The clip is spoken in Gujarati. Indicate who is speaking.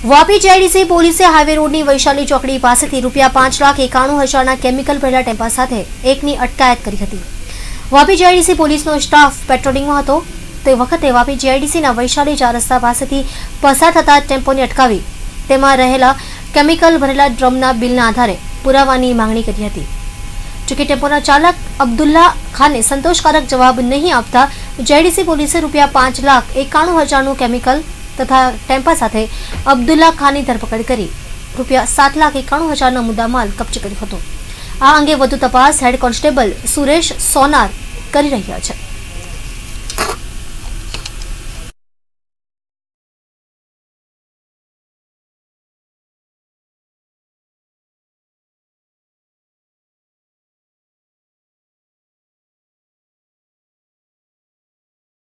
Speaker 1: વાપી જીઆઈડીસી પોલીસે હાઈવે રોડની વૈશાલી ચોકડી પાસેથી ₹5,91,000ના કેમિકલ ભરેલા ટેમ્પા સાથે એકની અટકાયત કરી હતી। વાપી જીઆઈડીસી પોલીસનો સ્ટાફ પેટ્રોલિંગમાં હતો તે વખતે વાપી જીઆઈડીસીના વૈશાલી 4 રસ્તા પાસેથી પસાર થતા ટેમ્પોને અટકાવી તેમાં રહેલા કેમિકલ ભરેલા ડ્રમના બિલના આધારે પુરાવાની માંગણી કરી હતી। જોકે ટેમ્પોના ચાલક અબ્દુલ્લા ખાને સંતોષકારક જવાબ નહીં આપતા જીઆઈડીસી પોલીસે ₹5,91,000નું કેમિકલ તથા ટેમ્પા સાથે અબ્દુલ્લા ખાનની ધરપકડ કરી ₹7,91,000નો મુદ્દામાલ કબજે કર્યો હતો। આ અંગે વધુ તપાસ હેડ કોન્સ્ટેબલ સુરેશ સોનાર કરી રહ્યા છે।